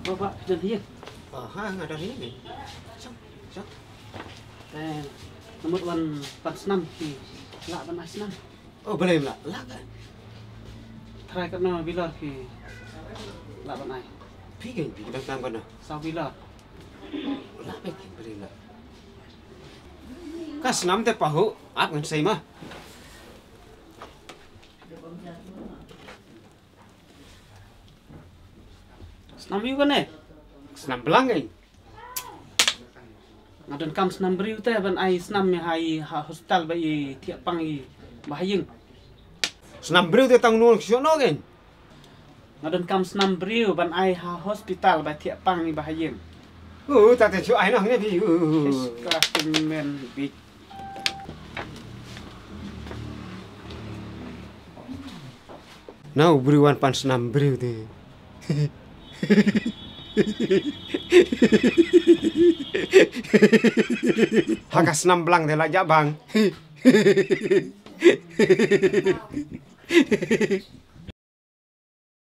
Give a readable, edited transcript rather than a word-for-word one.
Bapak jadi ya? Ada ini. Sok. Nomor wan pan snam ki lak pan snam. Oh, boleh lah. Lah kan. Try kena bilar ki lak pan ai. Pigin dalam kana. Sau bilar. Lah pigin boleh lah. Kas nam te pahu, ap ngan sei mah. Snam yu kan Senam belang kan. Ngadon kam snam beriu teh ban ai snam ya hai hospital bai tiap pang i bahayeng. Senam beriu te tang nul siono kan. Ngadon kam snam beriu ban ai hospital bai tiap pang i bahayeng. Tak te chu ai nah nge bi. Ka men bi. Nau beriwan pan senam beriu te. Hakas senam belang te lajak bang.